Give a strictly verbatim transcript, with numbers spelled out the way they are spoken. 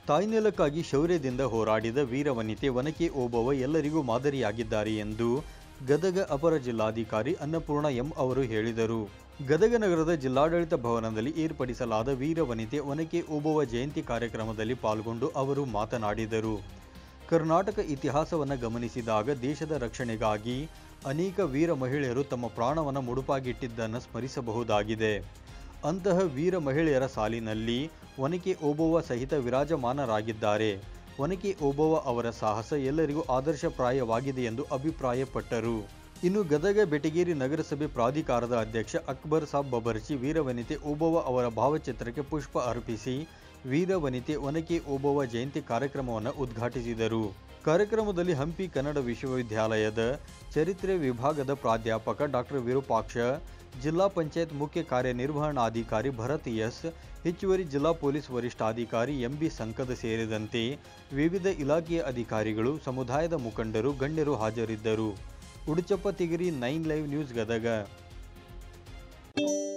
ತಾಯ್ನೆಲಕ್ಕಾಗಿ ಶೌರ್ಯದಿಂದ ಹೋರಾಡಿದ ವೀರವನಿತೆ ಒನಕೆ ಓಬವ್ವ ಎಲ್ಲರಿಗೂ ಮಾದರಿಯಾಗಿದ್ದಾರೆ ಎಂದು ಗದಗ ಅಪರ ಜಿಲ್ಲಾಧಿಕಾರಿ ಅನ್ನಪೂರ್ಣ ಎಂ ಅವರು ಹೇಳಿದರು. ಗದಗ ನಗರದ ಜಿಲ್ಲಾಡಳಿತ ಭವನದಲ್ಲಿ ಏರ್ಪಡಿಸಲಾದ ವೀರವನಿತೆ ಒನಕೆ ಓಬವ್ವ ಜಯಂತಿ ಕಾರ್ಯಕ್ರಮದಲ್ಲಿ ಪಾಲ್ಗೊಂಡು ಅವರು ಮಾತನಾಡಿದರು. ಕರ್ನಾಟಕ ಇತಿಹಾಸವನ್ನು ಗಮನಿಸಿದಾಗ ದೇಶದ ರಕ್ಷಣೆಗಾಗಿ ಅನೇಕ ವೀರ ಮಹಿಳೆಯರು ತಮ್ಮ ಪ್ರಾಣವನ್ನು ಮುಡುಪಾಗಿಟ್ಟಿದ್ದನ್ನು ಸ್ಮರಿಸಬಹುದಾಗಿದೆ. ಅಂತಹ ವೀರ ಮಹಿಳೆಯರ ಸಾಲಿನಲ್ಲಿ ಒನಕೆ ಓಬವ್ವ ಸಹಿತ ವಿರಾಜಮಾನರಾಗಿದ್ದಾರೆ. ಒನಕೆ ಓಬವ್ವ ಅವರ ಸಾಹಸ ಎಲ್ಲರಿಗೂ ಆದರ್ಶಪ್ರಾಯವಾಗಿದೆ ಎಂದು ಅಭಿಪ್ರಾಯಪಟ್ಟರು. ಇನ್ನು ಗದಗ ಬೆಟಗೇರಿ ನಗರಸಭೆ ಪ್ರಾಧಿಕಾರದ ಅಧ್ಯಕ್ಷ ಅಕ್ಬರ್ ಸಾಬ್ ಬಬರ್ಚಿ ವೀರವನಿತೆ ಓಬವ್ವ ಅವರ ಭಾವಚಿತ್ರಕ್ಕೆ ಪುಷ್ಪ ಅರ್ಪಿಸಿ ವೀರವನಿತೆ ಒನಕೆ ಓಬವ್ವ ಜಯಂತಿ ಕಾರ್ಯಕ್ರಮವನ್ನು ಉದ್ಘಾಟಿಸಿದರು. ಕಾರ್ಯಕ್ರಮದಲ್ಲಿ ಹಂಪಿ ಕನ್ನಡ ವಿಶ್ವವಿದ್ಯಾಲಯದ ಚರಿತ್ರೆ ವಿಭಾಗದ ಪ್ರಾಧ್ಯಾಪಕ ಡಾಕ್ಟರ್ ವಿರೂಪಾಕ್ಷ, ಜಿಲ್ಲಾ ಪಂಚಾಯತ್ ಮುಖ್ಯ ಕಾರ್ಯನಿರ್ವಹಣಾಧಿಕಾರಿ ಭರತ್ ಎಸ್, ಹೆಚ್ಚುವರಿ ಜಿಲ್ಲಾ ಪೊಲೀಸ್ ವರಿಷ್ಠಾಧಿಕಾರಿ ಎಂಬಿ ಸಂಕದ ಸೇರಿದಂತೆ ವಿವಿಧ ಇಲಾಖೆಯ ಅಧಿಕಾರಿಗಳು, ಸಮುದಾಯದ ಮುಖಂಡರು, ಗಣ್ಯರು ಹಾಜರಿದ್ದರು. Uduchappa Tigari, nine live news, Gadag.